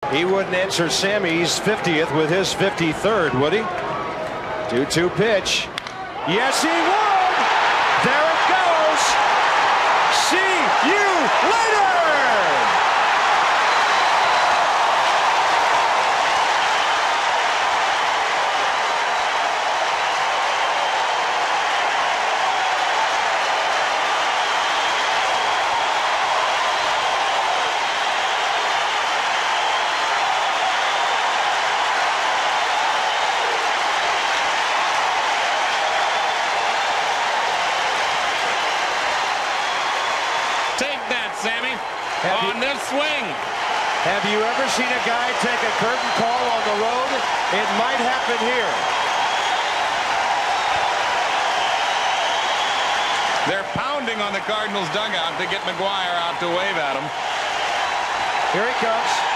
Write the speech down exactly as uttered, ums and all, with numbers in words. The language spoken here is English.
He wouldn't answer Sammy's fiftieth with his fifty-third, would he? two two pitch. Yes, he would. There it goes. See you later. Sammy, have on you, this swing. Have you ever seen a guy take a curtain call on the road? It might happen here. They're pounding on the Cardinals dugout to get McGwire out to wave at him. Here he comes.